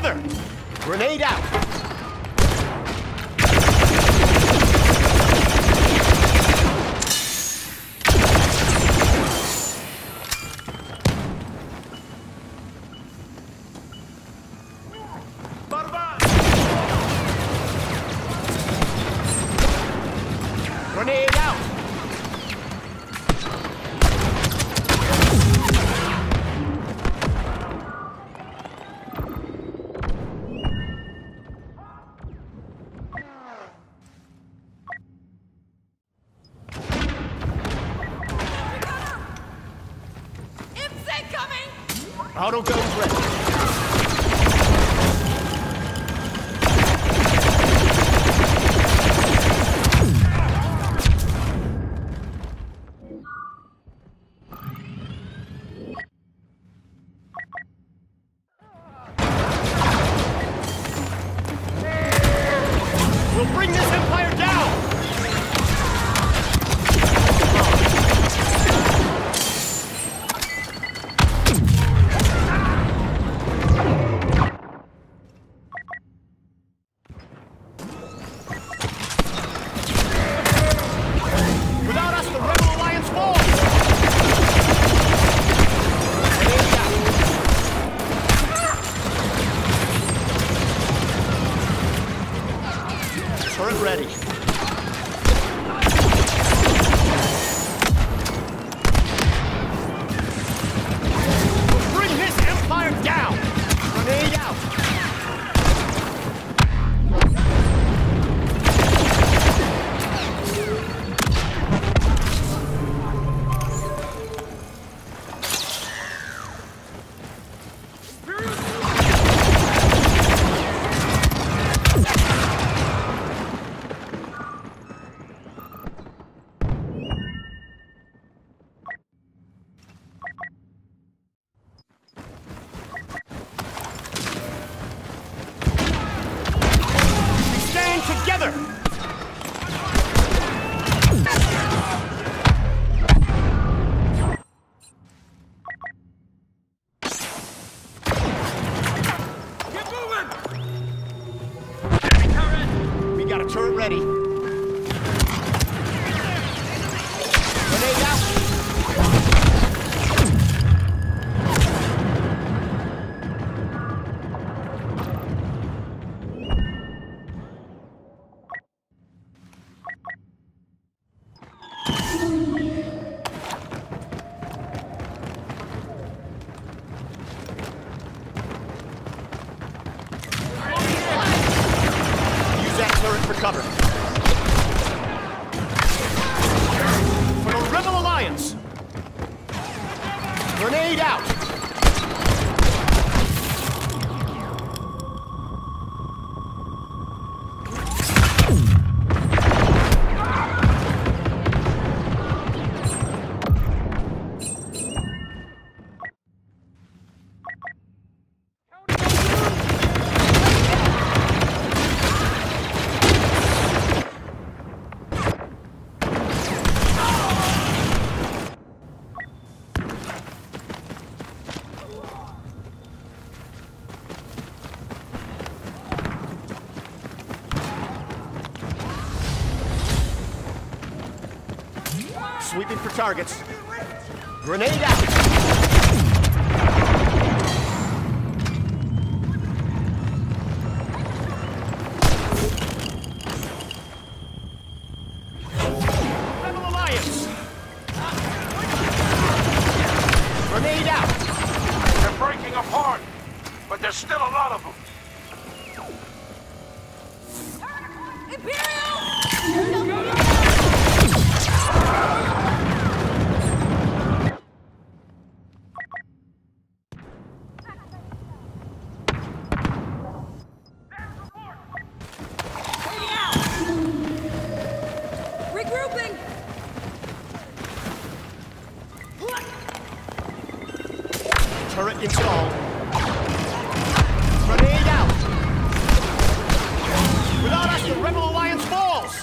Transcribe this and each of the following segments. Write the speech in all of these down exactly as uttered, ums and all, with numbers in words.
together! Grenade out! Grenade out! Auto guns ready. We'll bring this empire down! Turret ready. We'll bring this empire down! Grenade out! Together! Get moving! Turret! We got a turret ready. Grenade out! For cover. For the Rebel Alliance! Grenade out! Sweeping for targets. Grenade out! Rebel Alliance! Grenade out! They're breaking apart, but there's still a lot of them. Imperial! Regrouping! Turret installed. Grenade out! Without us, the Rebel Alliance falls!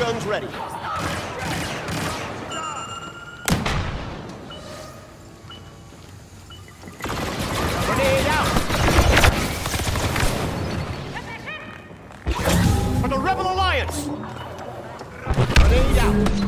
guns ready. Grenade out! For the Rebel Alliance! Grenade out!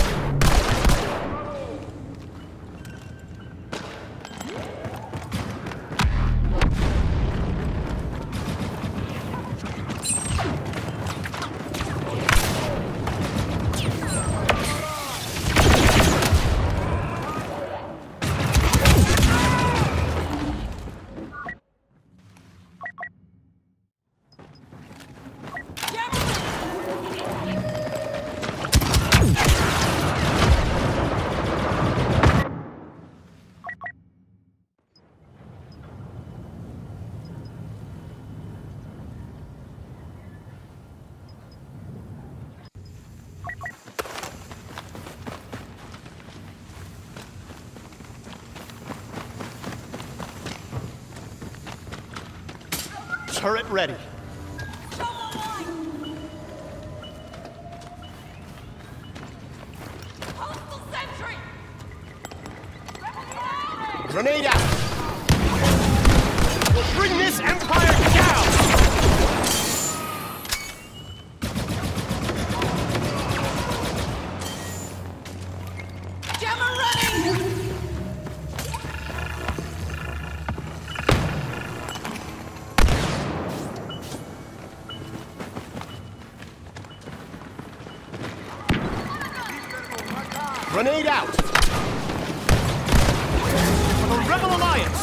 Turret ready. Postal sentry! Grenade out! We'll bring this Empire down! Jammer running! Grenade out! For the Rebel Alliance!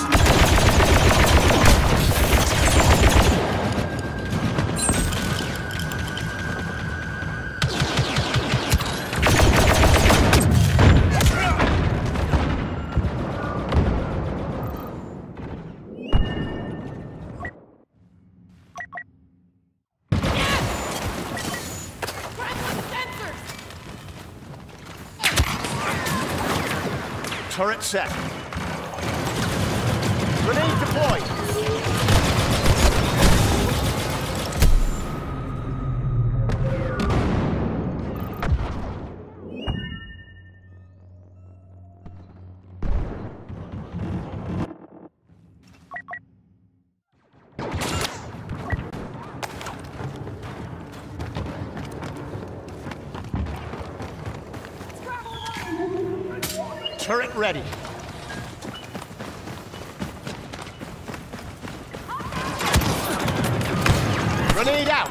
Turret set. Grenade deployed. Turret ready. Grenade out.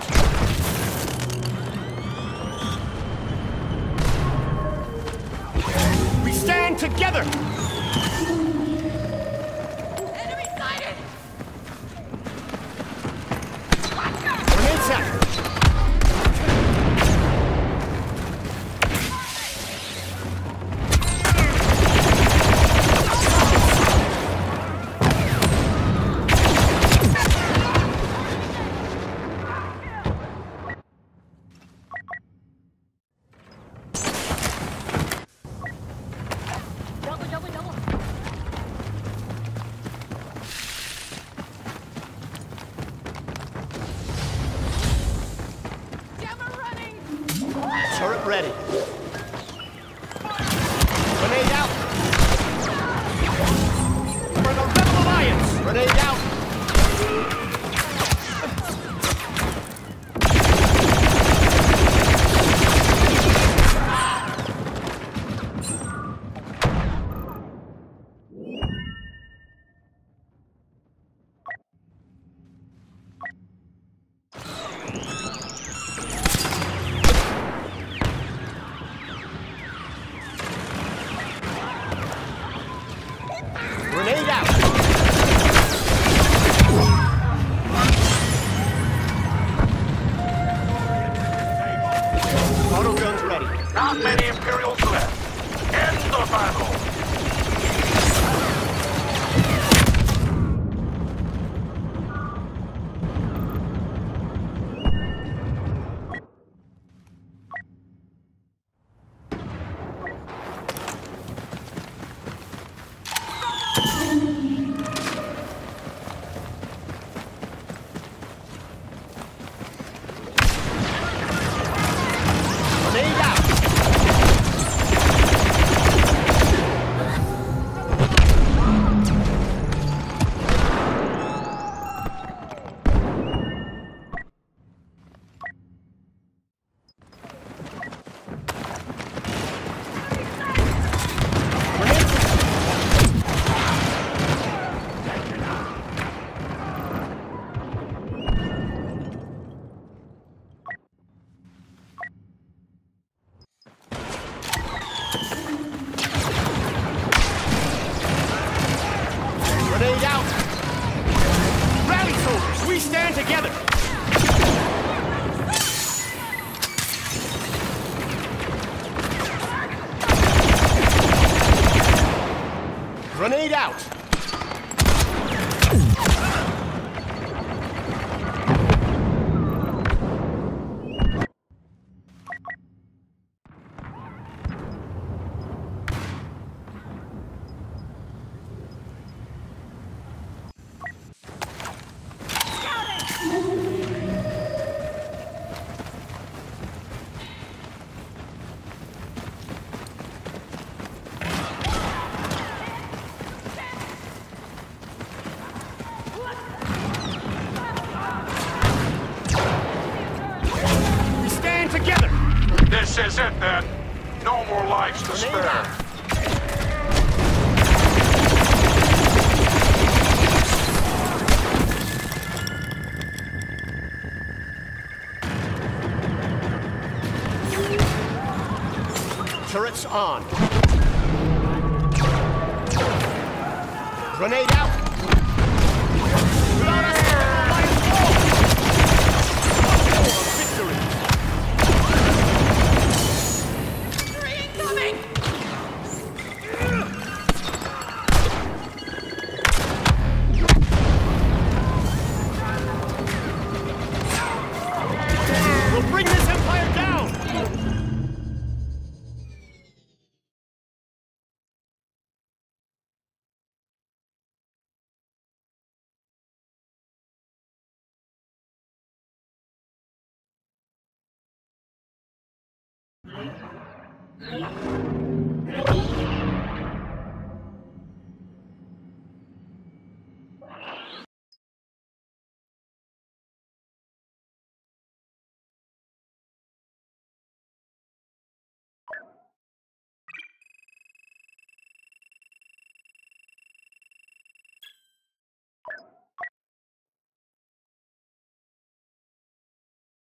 We stand together. Enemy sighted! Grenade set. Turret ready. Grenade out. For the Rebel Alliance. Grenade out. Grenade out! Auto guns ready. Not many Imperials left. End the battle! We stand together! Grenade out! Together! This is it then. No more lives to spare. Turrets on. Grenade out. Without us, victory. Coming! We'll bring this empire down!